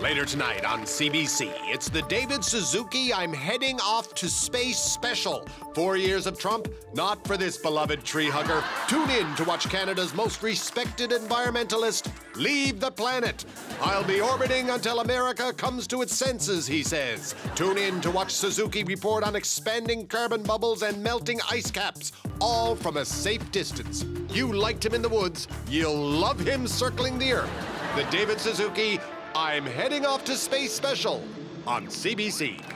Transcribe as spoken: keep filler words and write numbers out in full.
Later tonight on C B C, it's the David Suzuki I'm Heading Off to Space special. Four years of Trump, not for this beloved tree hugger. Tune in to watch Canada's most respected environmentalist leave the planet. I'll be orbiting until America comes to its senses, he says. Tune in to watch Suzuki report on expanding carbon bubbles and melting ice caps, all from a safe distance. You liked him in the woods, you'll love him circling the Earth. The David Suzuki I'm Heading Off to Space special on C B C.